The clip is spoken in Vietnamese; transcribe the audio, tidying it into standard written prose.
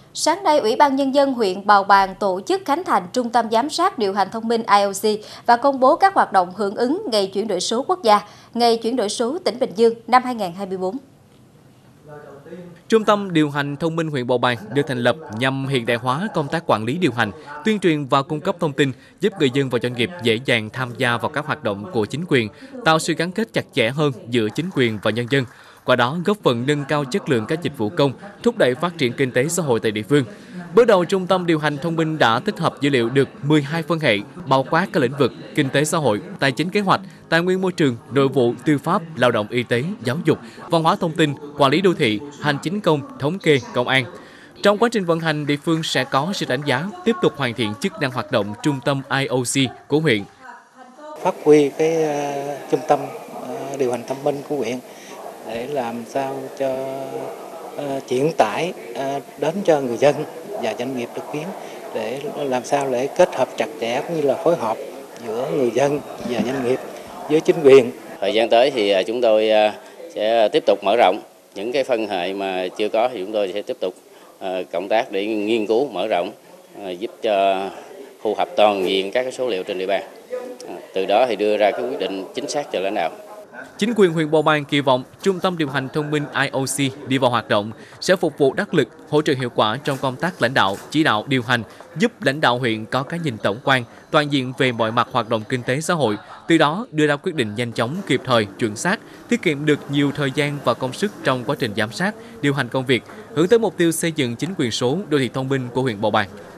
Sáng nay, Ủy ban Nhân dân huyện Bào Bàng tổ chức khánh thành Trung tâm Giám sát điều hành thông minh IoC và công bố các hoạt động hưởng ứng Ngày chuyển đổi số quốc gia, Ngày chuyển đổi số tỉnh Bình Dương năm 2024. Trung tâm điều hành thông minh huyện Bào Bàng được thành lập nhằm hiện đại hóa công tác quản lý điều hành, tuyên truyền và cung cấp thông tin, giúp người dân và doanh nghiệp dễ dàng tham gia vào các hoạt động của chính quyền, tạo sự gắn kết chặt chẽ hơn giữa chính quyền và nhân dân. Qua đó góp phần nâng cao chất lượng các dịch vụ công, thúc đẩy phát triển kinh tế xã hội tại địa phương. Bước đầu, Trung tâm điều hành thông minh đã tích hợp dữ liệu được 12 phân hệ, bao quát các lĩnh vực kinh tế xã hội, tài chính kế hoạch, tài nguyên môi trường, nội vụ, tư pháp, lao động y tế, giáo dục, văn hóa thông tin, quản lý đô thị, hành chính công, thống kê, công an. Trong quá trình vận hành, địa phương sẽ có sự đánh giá, tiếp tục hoàn thiện chức năng hoạt động trung tâm IoC của huyện. Phát huy trung tâm điều hành thông minh của huyện để làm sao cho chuyển tải đến cho người dân và doanh nghiệp trực tuyến, để làm sao để kết hợp chặt chẽ cũng như là phối hợp giữa người dân và doanh nghiệp với chính quyền. Thời gian tới thì chúng tôi sẽ tiếp tục mở rộng những cái phân hệ mà chưa có, thì chúng tôi sẽ tiếp tục cộng tác để nghiên cứu mở rộng, giúp cho thu thập toàn diện các cái số liệu trên địa bàn. Từ đó thì đưa ra cái quyết định chính xác cho lãnh đạo. Chính quyền huyện Bào Bàng kỳ vọng Trung tâm điều hành thông minh IoC đi vào hoạt động sẽ phục vụ đắc lực, hỗ trợ hiệu quả trong công tác lãnh đạo, chỉ đạo, điều hành, giúp lãnh đạo huyện có cái nhìn tổng quan, toàn diện về mọi mặt hoạt động kinh tế xã hội, từ đó đưa ra quyết định nhanh chóng, kịp thời, chuẩn xác, tiết kiệm được nhiều thời gian và công sức trong quá trình giám sát, điều hành công việc, hướng tới mục tiêu xây dựng chính quyền số, đô thị thông minh của huyện Bào Bàng.